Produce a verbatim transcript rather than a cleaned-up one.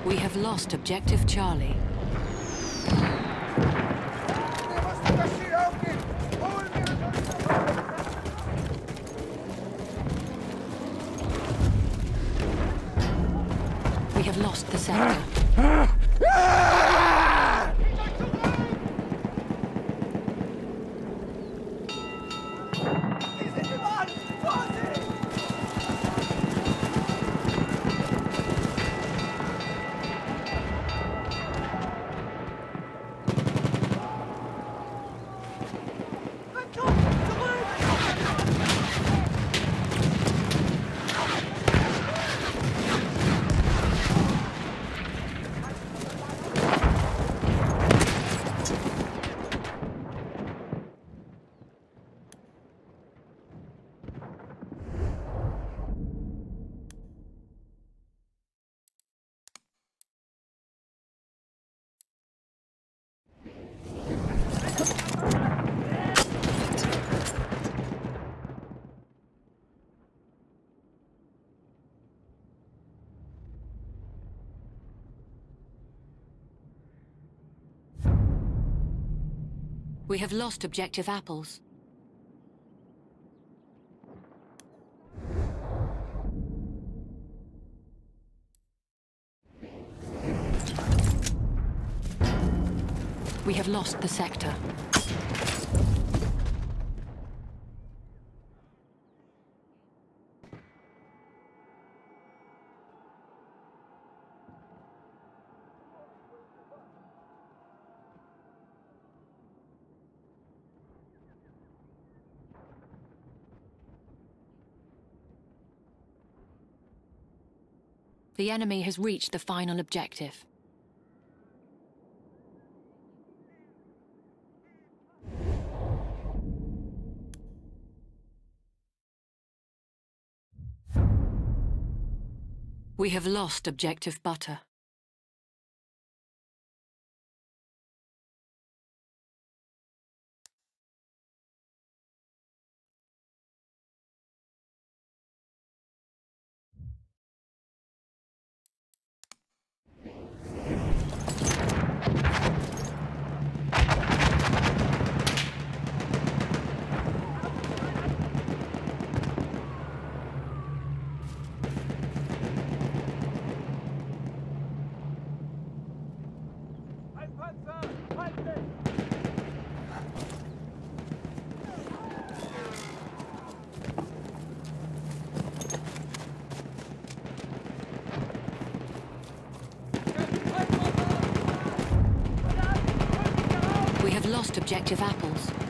We have lost objective Charlie. We have lost the sector. We have lost objective apples. We have lost the sector. The enemy has reached the final objective. We have lost objective butter. We have lost objective apples.